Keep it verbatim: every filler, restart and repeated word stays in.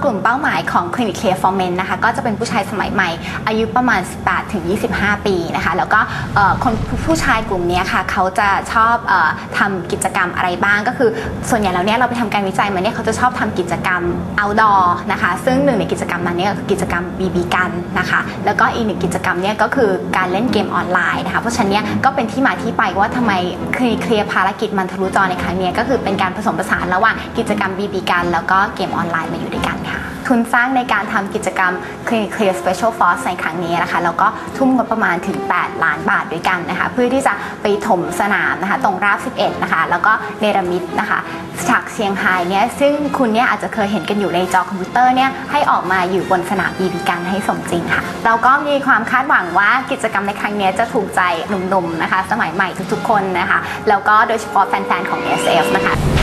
กลุ่มเป้าหมายของ Clinic Clear for Men นะคะก็จะเป็นผู้ชายสมัยใหม่อายุประมาณ สิบแปดถึงยี่สิบห้า ปีนะคะแล้วก็คนผู้ชายกลุ่มนี้ค่ะเขาจะชอบออทำกิจกรรมอะไรบ้างก็คือส่วนใหญ่แล้วเนี่ยเราไปทำการวิจัยมาเนี่ยเขาจะชอบทำกิจกรรม outdoor นะคะซึ่งหนึ่งในกิจกรรมนั้นเนี่ยคือกิจกรรม บี บี กันนะคะแล้วก็อีกหนึ่งกิจกรรมเนี่ยก็คือการเล่นเกมออนไลน์นะคะเพราะฉะนั้นเนี่ยก็เป็นที่มาที่ไปว่าทำไมเคลียร์ภารกิจมันทะลุจอในครั้งนี้ก็คือเป็นการผสมผสานระหว่างกิจกรรม บี บี กันแล้วก็เกมออนไลน์มาอยู่ด้วยกันค่ะทุนสร้างในการทำกิจกรรม Clinic Clear Special Force ในครั้งนี้นะคะแล้วก็ทุ่มงบประมาณถึงแปดล้านบาทด้วยกันนะคะเพื่อที่จะไปถมสนามนะคะตรงราบสิบเอ็ดนะคะแล้วก็เนรมิตนะคะฉากเชียงไฮ้เนี่ยซึ่งคุณเนี่ยอาจจะเคยเห็นกันอยู่ในจอคอมพิวเตอร์เนี่ยให้ออกมาอยู่บนสนาม บี บี กันให้สมจริงค่ะเราก็มีความคาดหวังว่ากิจกรรมในครั้งนี้จะถูกใจหนุ่มๆนะคะสมัยใหม่ทุกๆคนนะคะแล้วก็โดยเฉพาะแฟนๆของ เอส เอฟ นะคะ